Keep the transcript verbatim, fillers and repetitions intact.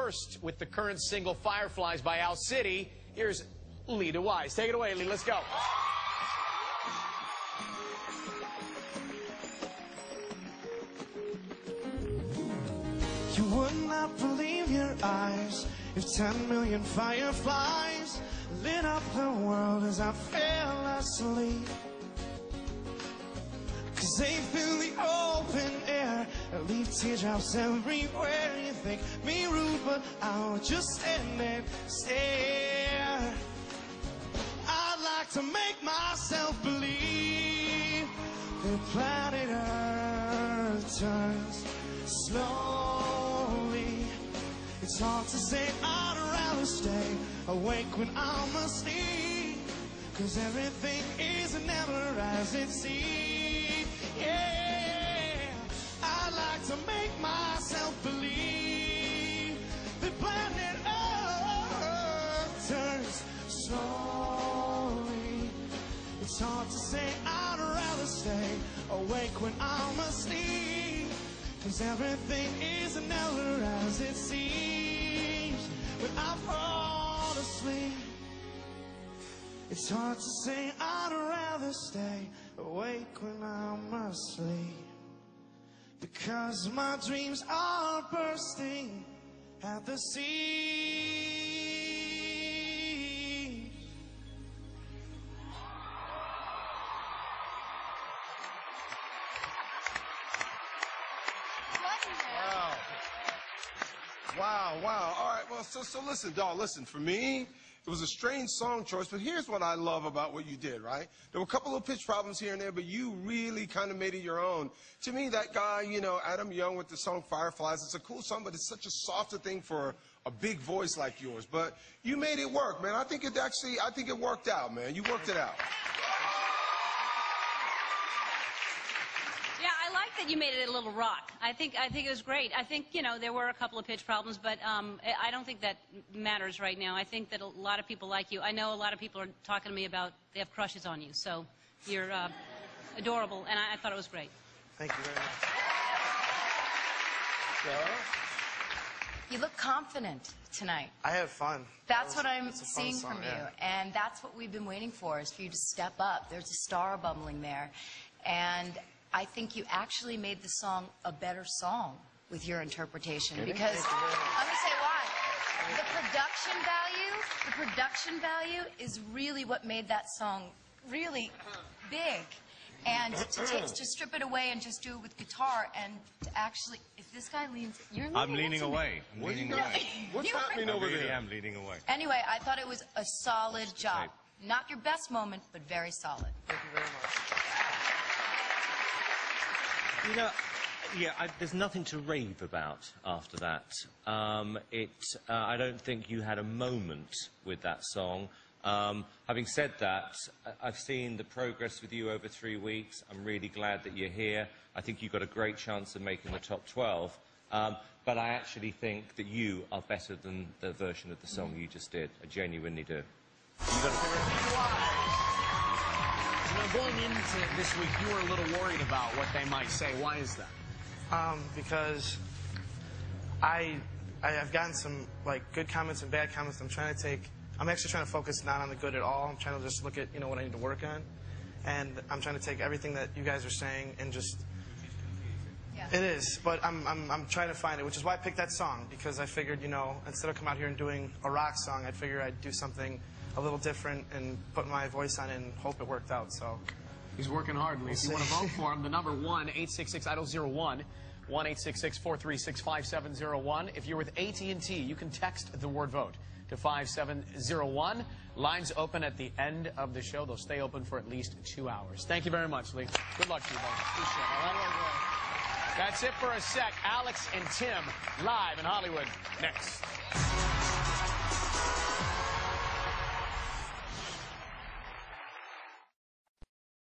first with the current single Fireflies by Owl City. Here's Lita Wise. Take it away, Lee. Let's go. You would not believe your eyes if ten million fireflies lit up the world as I fell asleep. Cause they fill the open air and leave teardrops everywhere. You think me rude, but I would just stand and stare. I'd like to make myself believe that planet Earth turns slowly. It's hard to say I'd rather stay awake when I'm asleep, cause everything is never as it seems. Yeah, I'd like to make myself believe the planet Earth turns slowly. It's hard to say I'd rather stay awake when I'm asleep, cause everything is never as it seems when I fall asleep. It's hard to say I'd rather stay awake when I'm asleep, because my dreams are bursting at the seams. Wow. Wow, wow. All right, well, so, so listen, dawg, listen, for me, it was a strange song choice, but here's what I love about what you did, right? There were a couple of pitch problems here and there, but you really kind of made it your own. To me, that guy, you know, Adam Young with the song Fireflies, it's a cool song, but it's such a softer thing for a big voice like yours. But you made it work, man. I think it actually, I think it worked out, man. You worked it out. I like that you made it a little rock. I think I think it was great. I think, you know, there were a couple of pitch problems, but um, I don't think that matters right now. I think that a lot of people like you. I know a lot of people are talking to me about they have crushes on you, so you're uh, adorable, and I, I thought it was great. Thank you very much. Sarah? You look confident tonight. I had fun. That's that was, what I'm that's seeing song, from yeah. you, and that's what we've been waiting for, is for you to step up. There's a star bubbling there, and I think you actually made the song a better song with your interpretation. Really? Because, let me say why. The production value, the production value is really what made that song really big. And to, take, to strip it away and just do it with guitar, and to actually, if this guy leans, you're leaning I'm leaning into me. away. I'm What leaning you got? away. What's You happening are- over I really there? am leaning away. Anyway, I thought it was a solid job. Right. Not your best moment, but very solid. Thank you very much. You know, yeah, I, there's nothing to rave about after that. Um, it, uh, I don't think you had a moment with that song. Um, having said that, I've seen the progress with you over three weeks. I'm really glad that you're here. I think you've got a great chance of making the top twelve. Um, but I actually think that you are better than the version of the song you just did. I genuinely do. You know, going into this week, you were a little worried about what they might say. Why is that? Um, because I, I have gotten some like good comments and bad comments. I'm trying to take. I'm actually trying to focus not on the good at all. I'm trying to just look at, you know, what I need to work on, and I'm trying to take everything that you guys are saying and just. Yeah. It is, but I'm I'm I'm trying to find it, which is why I picked that song, because I figured, you know, instead of coming out here and doing a rock song, I figured I'd do something a little different and put my voice on it and hope it worked out. So. He's working hard, Lee. We'll if you see. want to vote for him, the number one eight six six idol zero one, one eight six six, four three six, five seven zero one. If you're with A T and T, you can text the word vote to five seven zero one. Lines open at the end of the show. They'll stay open for at least two hours. Thank you very much, Lee. Good luck to you, buddy. Appreciate it. All right, all right, all right. That's it for a sec. Alex and Tim live in Hollywood next.